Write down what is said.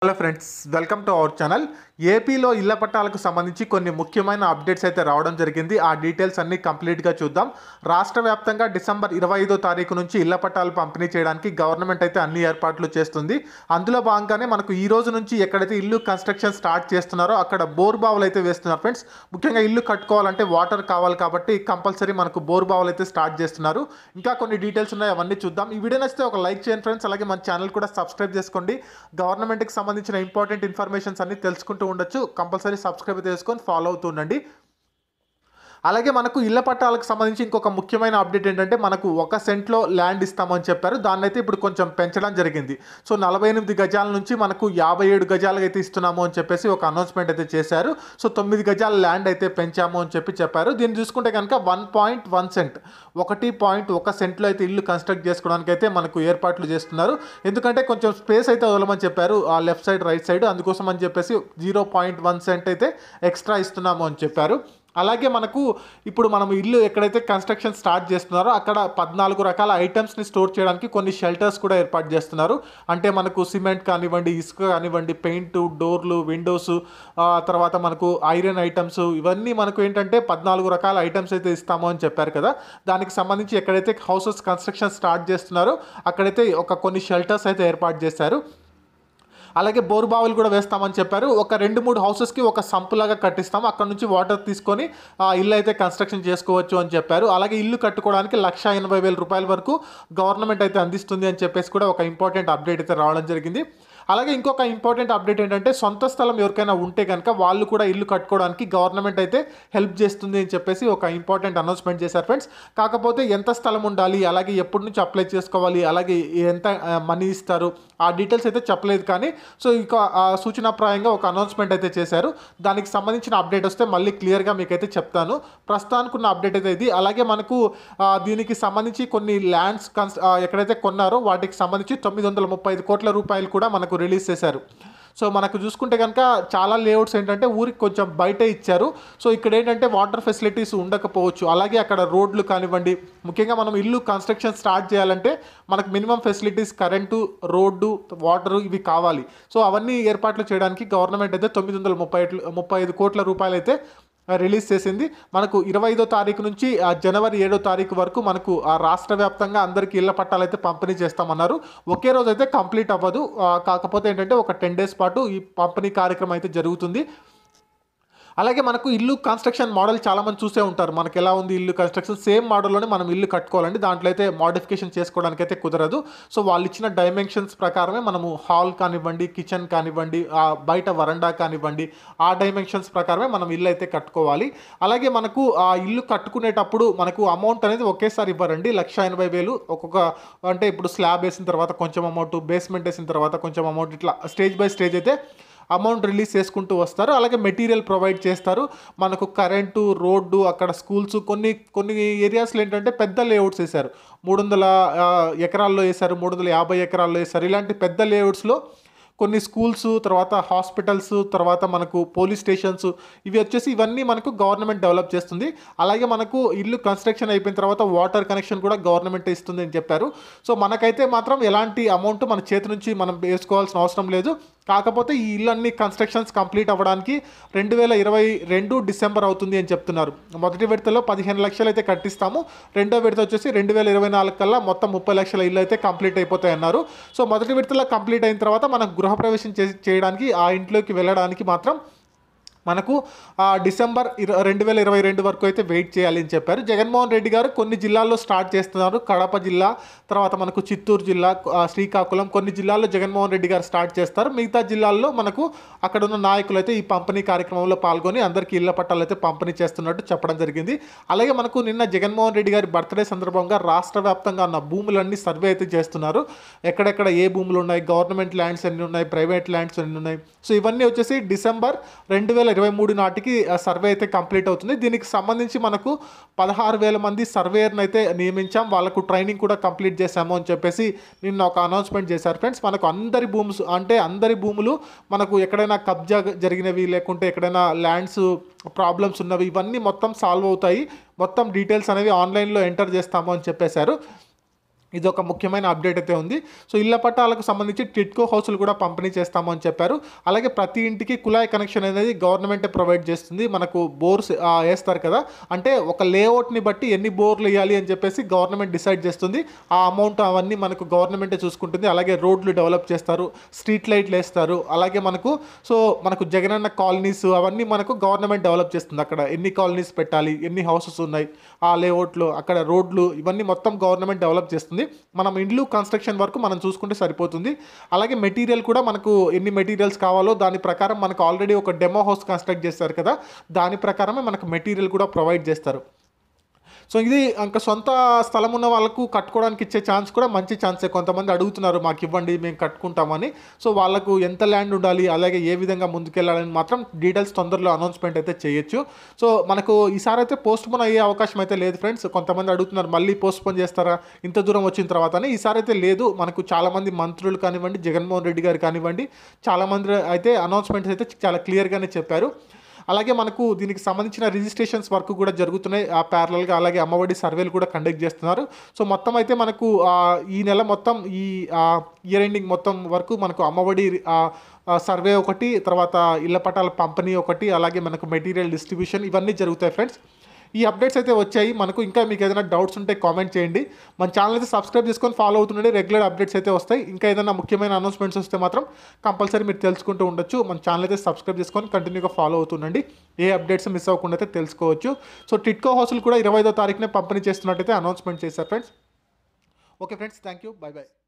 Hello friends, welcome to our channel. ఏపీలో ఇళ్ల పట్టాలకు సంబంధించి కొన్ని ముఖ్యమైన అప్డేట్స్ అయితే రావడం జరిగింది. ఆ డీటెయిల్స్ అన్ని కంప్లీట్గా చూద్దాం. రాష్ట్ర వ్యాప్తంగా డిసెంబర్ 25వ తారీఖు నుంచి ఇళ్ల పట్టాలు పంపిణీ చేయడానికి గవర్నమెంట్ అయితే అన్ని ఏర్పాట్లు చేస్తుంది. అందులో భాగంగానే మనకు ఈ రోజు నుంచి ఎక్కడైతే ఇల్లు కన్స్ట్రక్షన్ స్టార్ట్ చేస్తున్నారో అక్కడ బోర్ బావులు అయితే వేస్తున్నారు ఫ్రెండ్స్. ముఖ్యంగా ఇల్లు కట్టుకోవాలంటే వాటర్ కావాలి కాబట్టి కంపల్సరీ మనకు బోర్ బావులు అయితే స్టార్ట్ చేస్తున్నారు. ఇంకా కొన్ని డీటెయిల్స్ ఉన్నాయి, అవన్నీ చూద్దాం. ఈ వీడియో నచ్చితే ఒక లైక్ చేయండి ఫ్రెండ్స్. అలాగే మన ఛానల్ కూడా సబ్స్క్రైబ్ చేసుకోండి. గవర్నమెంట్కి సంబంధించిన ఇంపార్టెంట్ ఇన్ఫర్మేషన్స్ అన్ని తెలుసుకుంటూ ఉండొచ్చు. కంపల్సరీ సబ్స్క్రైబ్ చేసుకొని ఫాలో అవుతుండండి. అలాగే మనకు ఇళ్ల పట్టాలకు సంబంధించి ఇంకొక ముఖ్యమైన అప్డేట్ ఏంటంటే మనకు 1 సెంట్లో ల్యాండ్ ఇస్తామని చెప్పారు. దాన్ని అయితే ఇప్పుడు కొంచెం పెంచడం జరిగింది. సో 48 గజాల నుంచి మనకు 57 గజాలకు అయితే ఇస్తున్నాము అని చెప్పేసి ఒక అనౌన్స్మెంట్ అయితే చేశారు. సో 9 గజాల ల్యాండ్ అయితే పెంచాము అని చెప్పారు. దీన్ని చూసుకుంటే కనుక 1.1 సెంట్ 1.1 సెంట్లో అయితే ఇల్లు కన్స్ట్రక్ట్ చేసుకోవడానికి అయితే మనకు ఏర్పాట్లు చేస్తున్నారు. ఎందుకంటే కొంచెం స్పేస్ అయితే వదలమని చెప్పారు ఆ లెఫ్ట్ సైడ్ రైట్ సైడ్, అందుకోసం అని చెప్పేసి 0.1 సెంట్ అయితే ఎక్స్ట్రా ఇస్తున్నాము అని చెప్పారు. అలాగే మనకు ఇప్పుడు మనం ఇల్లు ఎక్కడైతే కన్స్ట్రక్షన్ స్టార్ట్ చేస్తున్నారో అక్కడ 14 రకాల ఐటమ్స్ని స్టోర్ చేయడానికి కొన్ని షెల్టర్స్ కూడా ఏర్పాటు చేస్తున్నారు. అంటే మనకు సిమెంట్ కానివ్వండి, ఇసుక కానివ్వండి, పెయింట్, డోర్లు, విండోస్, తర్వాత మనకు ఐరన్ ఐటమ్స్, ఇవన్నీ మనకు ఏంటంటే 14 రకాల ఐటమ్స్ అయితే ఇస్తాము అని చెప్పారు కదా. దానికి సంబంధించి ఎక్కడైతే హౌసెస్ కన్స్ట్రక్షన్ స్టార్ట్ చేస్తున్నారో అక్కడైతే కొన్ని షెల్టర్స్ అయితే ఏర్పాటు చేశారు. అలాగే బోర్ బావులు కూడా వేస్తామని చెప్పారు. ఒక 2-3 హౌసెస్కి ఒక సంపులాగా కట్టిస్తాము, అక్కడ నుంచి వాటర్ తీసుకొని ఇల్లు అయితే కన్స్ట్రక్షన్ చేసుకోవచ్చు అని చెప్పారు. అలాగే ఇల్లు కట్టుకోవడానికి 1,80,000 రూపాయల వరకు గవర్నమెంట్ అయితే అందిస్తుంది అని చెప్పేసి కూడా ఒక ఇంపార్టెంట్ అప్డేట్ అయితే రావడం జరిగింది. అలాగే ఇంకొక ఇంపార్టెంట్ అప్డేట్ ఏంటంటే సొంత స్థలం ఎవరికైనా ఉంటే కనుక వాళ్ళు కూడా ఇల్లు కట్టుకోవడానికి గవర్నమెంట్ అయితే హెల్ప్ చేస్తుంది అని చెప్పేసి ఒక ఇంపార్టెంట్ అనౌన్స్మెంట్ చేశారు ఫ్రెండ్స్. కాకపోతే ఎంత స్థలం ఉండాలి, అలాగే ఎప్పటి నుంచి అప్లై చేసుకోవాలి, అలాగే ఎంత మనీ ఇస్తారు, ఆ డీటెయిల్స్ అయితే చెప్పలేదు. కానీ సో ఇక సూచనాప్రాయంగా ఒక అనౌన్స్మెంట్ అయితే చేశారు. దానికి సంబంధించిన అప్డేట్ వస్తే మళ్ళీ క్లియర్గా మీకైతే చెప్తాను. ప్రస్తుతానికి ఉన్న అప్డేట్ అయితే ఇది. అలాగే మనకు దీనికి సంబంధించి కొన్ని ల్యాండ్స్ ఎక్కడైతే కొన్నారో వాటికి సంబంధించి 935 కోట్ల రూపాయలు కూడా మనకు రిలీజ్ చేశారు. సో మనకు చూసుకుంటే కనుక చాలా లేఅవుట్స్ ఏంటంటే ఊరికి కొంచెం బయట ఇచ్చారు. సో ఇక్కడ ఏంటంటే వాటర్ ఫెసిలిటీస్ ఉండకపోవచ్చు. అలాగే అక్కడ రోడ్లు కానివ్వండి, ముఖ్యంగా మనం ఇల్లు కన్స్ట్రక్షన్ స్టార్ట్ చేయాలంటే మనకు minimum facilities current, road, water ఇవి కావాలి. సో అవన్నీ ఏర్పాట్లు చేయడానికి గవర్నమెంట్ అయితే 935 కోట్ల రూపాయలు అయితే రిలీజ్ చేసింది. మనకు 25వ తారీఖు నుంచి జనవరి 7వ తారీఖు వరకు మనకు రాష్ట్ర వ్యాప్తంగా అందరికీ ఇళ్ల పట్టాలు అయితే పంపిణీ చేస్తామన్నారు. ఒకే రోజు అయితే కంప్లీట్ అవ్వదు. కాకపోతే ఏంటంటే ఒక 10 డేస్ పాటు ఈ పంపిణీ కార్యక్రమం అయితే జరుగుతుంది. అలాగే మనకు ఇల్లు కన్స్ట్రక్షన్ మోడల్ చాలామంది చూసే ఉంటారు. మనకు ఎలా ఉంది ఇల్లు కన్స్ట్రక్షన్, సేమ్ మోడల్లోనే మనం ఇల్లు కట్టుకోవాలండి. దాంట్లో అయితే మోడిఫికేషన్ చేసుకోవడానికి అయితే కుదరదు. సో వాళ్ళు ఇచ్చిన డైమెన్షన్స్ ప్రకారమే మనము హాల్ కానివ్వండి, కిచెన్ కానివ్వండి, బయట వరండా కానివ్వండి, ఆ డైమెన్షన్స్ ప్రకారమే మనం ఇల్లు అయితే కట్టుకోవాలి. అలాగే మనకు ఆ ఇల్లు కట్టుకునేటప్పుడు మనకు అమౌంట్ అనేది ఒకేసారి ఇవ్వరండి. 1,80,000 ఒక్కొక్క, అంటే ఇప్పుడు స్లాబ్ వేసిన తర్వాత కొంచెం అమౌంట్, బేస్మెంట్ వేసిన తర్వాత కొంచెం అమౌంట్, ఇట్లా స్టేజ్ బై స్టేజ్ అయితే అమౌంట్ రిలీజ్ చేసుకుంటూ వస్తారు. అలాగే మెటీరియల్ ప్రొవైడ్ చేస్తారు. మనకు కరెంటు, రోడ్డు, అక్కడ స్కూల్స్, కొన్ని ఏరియాస్లో ఏంటంటే పెద్ద లేఅవుట్స్ వేశారు. 300 ఎకరాల్లో వేశారు, 350 ఎకరాల్లో వేశారు. ఇలాంటి పెద్ద లేఅవుట్స్లో కొన్ని స్కూల్స్, తర్వాత హాస్పిటల్స్, తర్వాత మనకు పోలీస్ స్టేషన్స్, ఇవన్నీ మనకు గవర్నమెంట్ డెవలప్ చేస్తుంది. అలాగే మనకు ఇల్లు కన్స్ట్రక్షన్ అయిపోయిన తర్వాత వాటర్ కనెక్షన్ కూడా గవర్నమెంట్ ఇస్తుంది అని చెప్పారు. సో మనకైతే మాత్రం ఎలాంటి అమౌంట్ మన చేతి నుంచి మనం వేసుకోవాల్సిన అవసరం లేదు. కాకపోతే ఈ ఇల్లు అన్ని కన్స్ట్రక్షన్స్ కంప్లీట్ అవ్వడానికి 2022 డిసెంబర్ అవుతుంది అని చెప్తున్నారు. మొదటి విడతలో 15 లక్షలు అయితే కట్టిస్తాము. రెండో విడత వచ్చేసి 2024 కల్లా మొత్తం 30 లక్షల ఇల్లు అయితే కంప్లీట్ అయిపోతాయి అన్నారు. సో మొదటి విడతలో కంప్లీట్ అయిన తర్వాత మనం గృహప్రవేశం చేయడానికి, ఆ ఇంట్లోకి వెళ్ళడానికి మాత్రం మనకు డిసెంబర్ 2022 వరకు అయితే వెయిట్ చేయాలి అని చెప్పారు. జగన్మోహన్ రెడ్డి గారు కొన్ని జిల్లాల్లో స్టార్ట్ చేస్తున్నారు. కడప జిల్లా, తర్వాత మనకు చిత్తూరు జిల్లా, శ్రీకాకుళం, కొన్ని జిల్లాల్లో జగన్మోహన్ రెడ్డి గారు స్టార్ట్ చేస్తారు. మిగతా జిల్లాల్లో మనకు అక్కడ ఉన్న నాయకులు అయితే ఈ పంపిణీ కార్యక్రమంలో పాల్గొని అందరికీ ఇళ్ల పట్టాలు అయితే పంపిణీ చేస్తున్నట్టు చెప్పడం జరిగింది. అలాగే మనకు నిన్న జగన్మోహన్ రెడ్డి గారి బర్త్డే సందర్భంగా రాష్ట్ర వ్యాప్తంగా ఉన్న భూములన్నీ సర్వే అయితే చేస్తున్నారు. ఎక్కడెక్కడ ఏ భూములు ఉన్నాయి, గవర్నమెంట్ ల్యాండ్స్ ఎన్ని ఉన్నాయి, ప్రైవేట్ ల్యాండ్స్ ఎన్ని ఉన్నాయి. సో ఇవన్నీ వచ్చేసి డిసెంబర్ 2023 నాటికి సర్వే అయితే కంప్లీట్ అవుతుంది. దీనికి సంబంధించి మనకు 16,000 మంది సర్వేయర్ని అయితే నియమించాం, వాళ్ళకు ట్రైనింగ్ కూడా కంప్లీట్ చేశాము అని చెప్పేసి నిన్న ఒక అనౌన్స్మెంట్ చేశారు ఫ్రెండ్స్. మనకు అందరి భూములు మనకు ఎక్కడైనా కబ్జా జరిగినవి, లేకుంటే ఎక్కడైనా ల్యాండ్స్ ప్రాబ్లమ్స్ ఉన్నవి, ఇవన్నీ మొత్తం సాల్వ్ అవుతాయి. మొత్తం డీటెయిల్స్ అనేవి ఆన్లైన్లో ఎంటర్ చేస్తాము అని చెప్పేశారు. ఇది ఒక ముఖ్యమైన అప్డేట్ అయితే ఉంది. సో ఇళ్ల పట్టాలకు సంబంధించి టిట్కో హౌస్లు కూడా పంపిణీ చేస్తామని చెప్పారు. అలాగే ప్రతి ఇంటికి కుళాయి కనెక్షన్ అనేది గవర్నమెంటే ప్రొవైడ్ చేస్తుంది. మనకు బోర్స్ వేస్తారు కదా, అంటే ఒక లేఅవుట్ని బట్టి ఎన్ని బోర్లు వేయాలి అని చెప్పేసి గవర్నమెంట్ డిసైడ్ చేస్తుంది. ఆ అమౌంట్ అవన్నీ మనకు గవర్నమెంటే చూసుకుంటుంది. అలాగే రోడ్లు డెవలప్ చేస్తారు, స్ట్రీట్ లైట్లు వేస్తారు. అలాగే మనకు జగనన్న కాలనీస్ అవన్నీ మనకు గవర్నమెంట్ డెవలప్ చేస్తుంది. అక్కడ ఎన్ని కాలనీస్ పెట్టాలి, ఎన్ని హౌసెస్ ఉన్నాయి ఆ లేఅవుట్లో, అక్కడ రోడ్లు ఇవన్నీ మొత్తం గవర్నమెంట్ డెవలప్ చేస్తుంది. మనం ఇండ్లు కన్స్ట్రక్షన్ వరకు మనం చూసుకుంటే సరిపోతుంది. అలాగే మెటీరియల్ కూడా మనకు ఎన్ని మెటీరియల్స్ కావాలో దాని ప్రకారం మనకు ఆల్రెడీ ఒక డెమో హౌస్ కన్స్ట్రక్ట్ చేస్తారు కదా, దాని ప్రకారమే మనకు మెటీరియల్ కూడా ప్రొవైడ్ చేస్తారు. సో ఇది ఇంకా సొంత స్థలం ఉన్న వాళ్ళకు కట్టుకోవడానికి ఇచ్చే ఛాన్స్ కూడా మంచి ఛాన్సే. కొంతమంది అడుగుతున్నారు మాకు ఇవ్వండి మేము కట్టుకుంటామని. సో వాళ్ళకు ఎంత ల్యాండ్ ఉండాలి, అలాగే ఏ విధంగా ముందుకెళ్ళాలని మాత్రం డీటెయిల్స్ తొందరలో అనౌన్స్మెంట్ అయితే చేయొచ్చు. సో మనకు ఈసారి అయితే పోస్ట్పోన్ అయ్యే అవకాశం అయితే లేదు ఫ్రెండ్స్. కొంతమంది అడుగుతున్నారు మళ్ళీ పోస్ట్పోన్ చేస్తారా ఇంత దూరం వచ్చిన తర్వాత అని. ఈసారి అయితే లేదు. మనకు చాలామంది మంత్రులు కానివ్వండి, జగన్మోహన్ రెడ్డి గారు కానివ్వండి, చాలామంది అయితే అనౌన్స్మెంట్స్ అయితే చాలా క్లియర్గానే చెప్పారు. అలాగే మనకు దీనికి సంబంధించిన రిజిస్ట్రేషన్స్ వర్క్ కూడా జరుగుతున్నాయి ప్యారలల్గా. అలాగే అమ్మఒడి సర్వేలు కూడా కండక్ట్ చేస్తున్నారు. సో మొత్తం అయితే మనకు ఈ నెల మొత్తం ఈ ఇయర్ ఎండింగ్ మొత్తం వరకు మనకు అమ్మఒడి సర్వే ఒకటి, తర్వాత ఇళ్ల పట్టాల పంపిణీ ఒకటి, అలాగే మనకు మెటీరియల్ డిస్ట్రిబ్యూషన్ ఇవన్నీ జరుగుతాయి ఫ్రెండ్స్. ఈ అప్డేట్స్ అయితే వచ్చాయి మనకు. ఇంకా మీకు ఏదైనా డౌట్స్ ఉంటే కామెంట్ చేయండి. మన ఛానల్ అయితే సబ్స్క్రైబ్ చేసుకొని ఫాలో అవుతుండండి. రెగ్యులర్ అప్డేట్స్ అయితే వస్తాయి. ఇంకా ఏదైనా ముఖ్యమైన అనౌన్స్మెంట్స్ వస్తే మాత్రం కంపల్సరీ మీరు తెలుసుకుంటూ ఉండొచ్చు. మన ఛానల్ అయితే సబ్స్క్రైబ్ చేసుకొని కంటిన్యూగా ఫాలో అవుతుండండి. ఏ అప్డేట్స్ మిస్ అవ్వకుండా అయితే తెలుసుకోవచ్చు. సో టిట్కో హౌస్లు కూడా 25వ తారీఖునే పంపిణీ చేస్తున్నట్టయితే అనౌన్స్మెంట్ చేశారు friends. Okay friends, thank you, bye by.